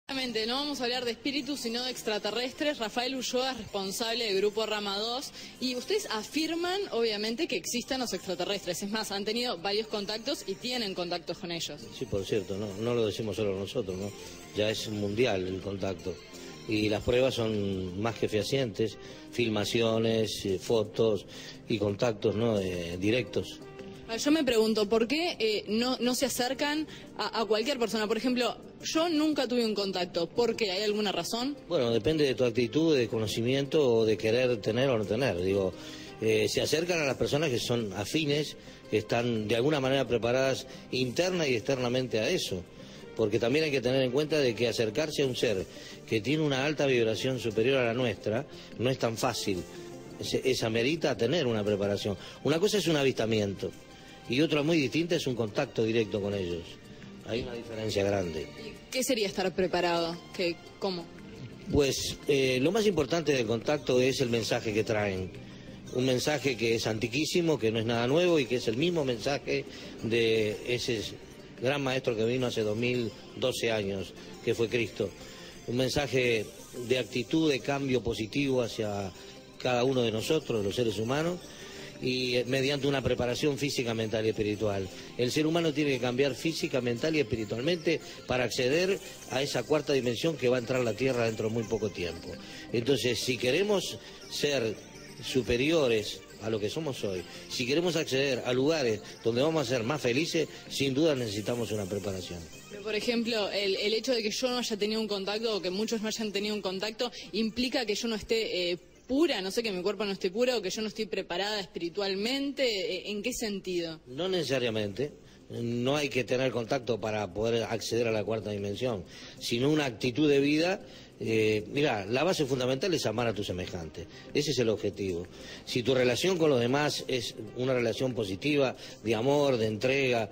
No vamos a hablar de espíritus, sino de extraterrestres. Rafael Ulloa es responsable del Grupo Rama 2 y ustedes afirman, obviamente, que existen los extraterrestres. Es más, han tenido varios contactos y tienen contactos con ellos. Sí, por cierto, no lo decimos solo nosotros, ¿no? Ya es mundial el contacto. Y las pruebas son más que fehacientes, filmaciones, fotos y contactos, ¿no? Directos. Yo me pregunto, ¿por qué no se acercan a cualquier persona? Por ejemplo, yo nunca tuve un contacto. ¿Por qué? ¿Hay alguna razón? Bueno, depende de tu actitud, de conocimiento o de querer tener o no tener. Digo, se acercan a las personas que son afines, que están de alguna manera preparadas interna y externamente a eso. Porque también hay que tener en cuenta de que acercarse a un ser que tiene una alta vibración superior a la nuestra no es tan fácil. Esa merita tener una preparación. Una cosa es un avistamiento y otra muy distinta es un contacto directo con ellos. Hay una diferencia grande. ¿Qué sería estar preparado? ¿Cómo? Pues lo más importante del contacto es el mensaje que traen. Un mensaje que es antiquísimo, que no es nada nuevo y que es el mismo mensaje de ese gran maestro que vino hace 2012 años, que fue Cristo. Un mensaje de actitud, de cambio positivo hacia cada uno de nosotros, los seres humanos, y mediante una preparación física, mental y espiritual. El ser humano tiene que cambiar física, mental y espiritualmente para acceder a esa cuarta dimensión que va a entrar a la Tierra dentro de muy poco tiempo. Entonces, si queremos ser superiores a lo que somos hoy, si queremos acceder a lugares donde vamos a ser más felices, sin duda necesitamos una preparación. Pero, por ejemplo, el hecho de que yo no haya tenido un contacto o que muchos no hayan tenido un contacto implica que yo no esté pura, no sé, que mi cuerpo no esté puro o que yo no estoy preparada espiritualmente. ¿En qué sentido? No necesariamente. No hay que tener contacto para poder acceder a la cuarta dimensión, sino una actitud de vida. Mira, la base fundamental es amar a tu semejante. Ese es el objetivo. Si tu relación con los demás es una relación positiva, de amor, de entrega,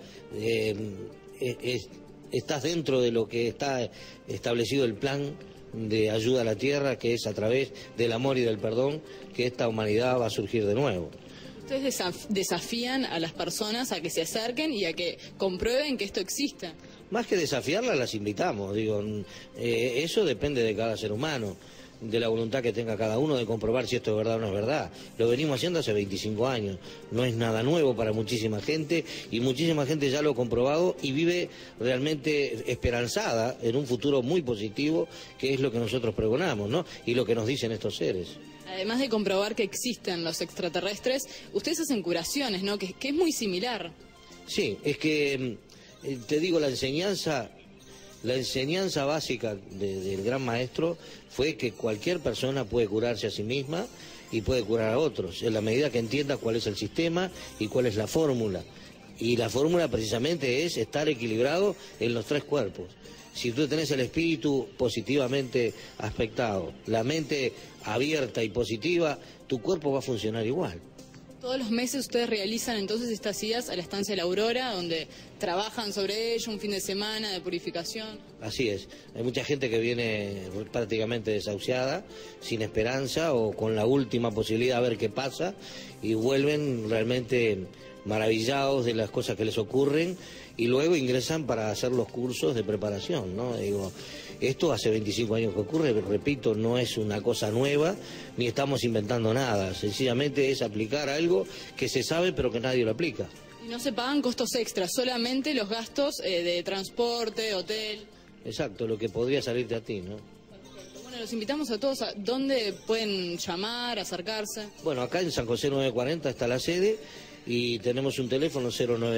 estás dentro de lo que está establecido el plan de ayuda a la tierra, que es a través del amor y del perdón que esta humanidad va a surgir de nuevo. Ustedes desafían a las personas a que se acerquen y a que comprueben que esto existe. Más que desafiarlas, las invitamos. Digo, eso depende de cada ser humano, de la voluntad que tenga cada uno de comprobar si esto es verdad o no es verdad. Lo venimos haciendo hace 25 años. No es nada nuevo para muchísima gente y muchísima gente ya lo ha comprobado y vive realmente esperanzada en un futuro muy positivo, que es lo que nosotros pregonamos, ¿no? Y lo que nos dicen estos seres. Además de comprobar que existen los extraterrestres, ustedes hacen curaciones, ¿no? Que es muy similar. Sí, es que, te digo, la enseñanza básica del gran maestro fue que cualquier persona puede curarse a sí misma y puede curar a otros, en la medida que entienda cuál es el sistema y cuál es la fórmula. Y la fórmula precisamente es estar equilibrado en los tres cuerpos. Si tú tenés el espíritu positivamente aspectado, la mente abierta y positiva, tu cuerpo va a funcionar igual. Todos los meses ustedes realizan entonces estas idas a la estancia de la Aurora, donde trabajan sobre ello, un fin de semana de purificación. Así es, hay mucha gente que viene prácticamente desahuciada, sin esperanza o con la última posibilidad a ver qué pasa, y vuelven realmente maravillados de las cosas que les ocurren y luego ingresan para hacer los cursos de preparación, ¿no? Digo, esto hace 25 años que ocurre, pero repito, no es una cosa nueva, ni estamos inventando nada, sencillamente es aplicar algo que se sabe pero que nadie lo aplica. Y no se pagan costos extras, solamente los gastos de transporte, hotel. Exacto, lo que podría salirte a ti, ¿no? Perfecto. Bueno, los invitamos a todos. ¿Dónde pueden llamar, acercarse? Bueno, acá en San José 940 está la sede y tenemos un teléfono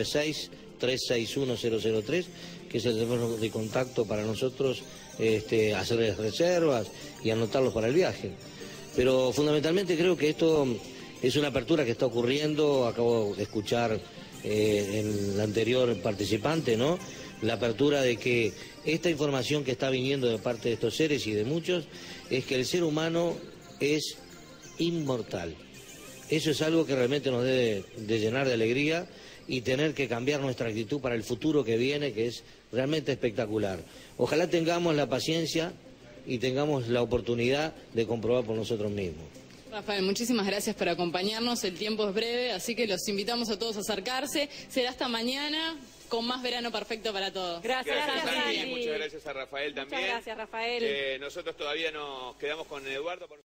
096-361-003, que es el teléfono de contacto para nosotros, hacerles reservas y anotarlos para el viaje. Pero fundamentalmente creo que esto es una apertura que está ocurriendo. Acabo de escuchar el anterior participante, ¿no? La apertura de que esta información que está viniendo de parte de estos seres y de muchos es que el ser humano es inmortal. Eso es algo que realmente nos debe de llenar de alegría y tener que cambiar nuestra actitud para el futuro que viene, que es realmente espectacular. Ojalá tengamos la paciencia y tengamos la oportunidad de comprobar por nosotros mismos. Rafael, muchísimas gracias por acompañarnos. El tiempo es breve, así que los invitamos a todos a acercarse. Será hasta mañana. con más verano perfecto para todos. Gracias, Santi. Santi. Muchas gracias a Rafael también. Muchas gracias, Rafael. Nosotros todavía nos quedamos con Eduardo.